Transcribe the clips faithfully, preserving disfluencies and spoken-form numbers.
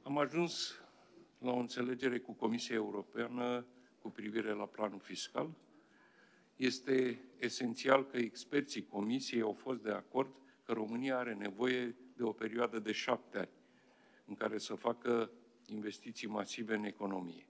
Am ajuns la o înțelegere cu Comisia Europeană cu privire la planul fiscal. Este esențial că experții Comisiei au fost de acord că România are nevoie de o perioadă de șapte ani în care să facă investiții masive în economie.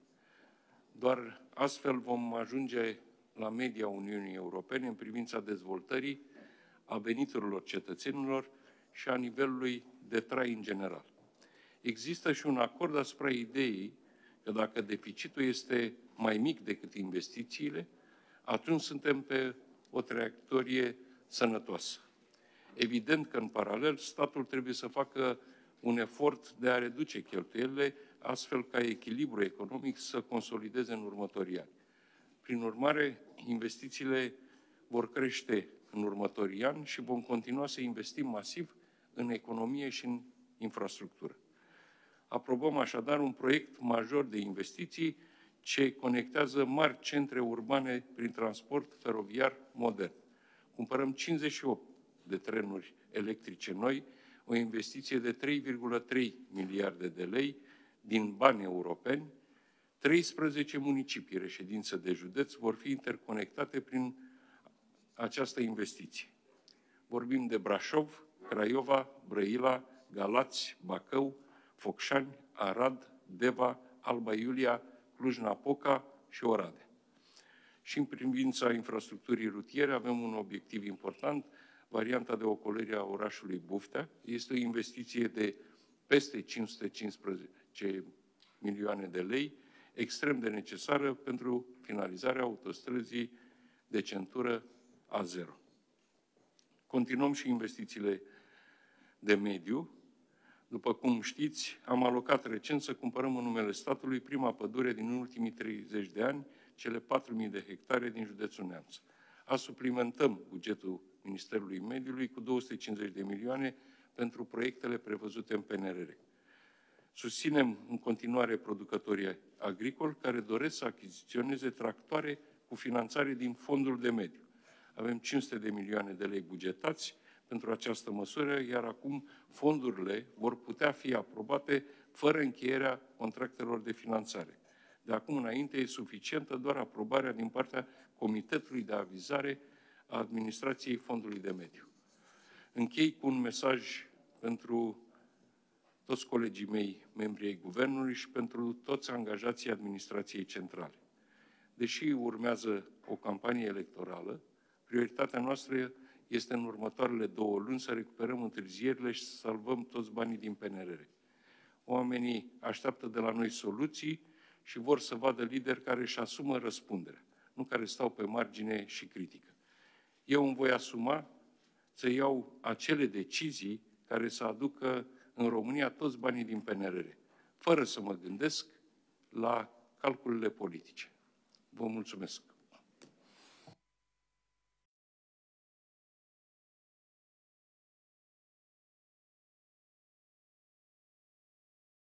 Doar astfel vom ajunge la media Uniunii Europene în privința dezvoltării, a veniturilor cetățenilor și a nivelului de trai în general. Există și un acord asupra ideii că dacă deficitul este mai mic decât investițiile, atunci suntem pe o traiectorie sănătoasă. Evident că, în paralel, statul trebuie să facă un efort de a reduce cheltuielile, astfel ca echilibrul economic să consolideze în următorii ani. Prin urmare, investițiile vor crește în următorii ani și vom continua să investim masiv în economie și în infrastructură. Aprobăm așadar un proiect major de investiții ce conectează mari centre urbane prin transport feroviar modern. Cumpărăm cincizeci și opt de trenuri electrice noi, o investiție de trei virgulă trei miliarde de lei din bani europeni. treisprezece municipii reședință de județ vor fi interconectate prin această investiție. Vorbim de Brașov, Craiova, Brăila, Galați, Bacău, Focșani, Arad, Deva, Alba Iulia, Cluj-Napoca și Oradea. Și în privința infrastructurii rutiere avem un obiectiv important, varianta de ocolire a orașului Buftea. Este o investiție de peste cinci sute cincisprezece milioane de lei, extrem de necesară pentru finalizarea autostrăzii de centură A zero. Continuăm și investițiile de mediu. După cum știți, am alocat recent să cumpărăm în numele statului prima pădure din ultimii treizeci de ani, cele patru mii de hectare din județul Neamț. A suplimentăm bugetul Ministerului Mediului cu două sute cincizeci de milioane pentru proiectele prevăzute în P N R R. Susținem în continuare producătorii agricoli care doresc să achiziționeze tractoare cu finanțare din fondul de mediu. Avem cinci sute de milioane de lei bugetați pentru această măsură, iar acum fondurile vor putea fi aprobate fără încheierea contractelor de finanțare. De acum înainte e suficientă doar aprobarea din partea Comitetului de Avizare a Administrației Fondului de Mediu. Închei cu un mesaj pentru toți colegii mei, membrii ai Guvernului și pentru toți angajații administrației centrale. Deși urmează o campanie electorală, prioritatea noastră este în următoarele două luni să recuperăm întârzierile și să salvăm toți banii din P N R R. Oamenii așteaptă de la noi soluții și vor să vadă lideri care își asumă răspunderea, nu care stau pe margine și critică. Eu îmi voi asuma să iau acele decizii care să aducă în România toți banii din P N R R, fără să mă gândesc la calculele politice. Vă mulțumesc!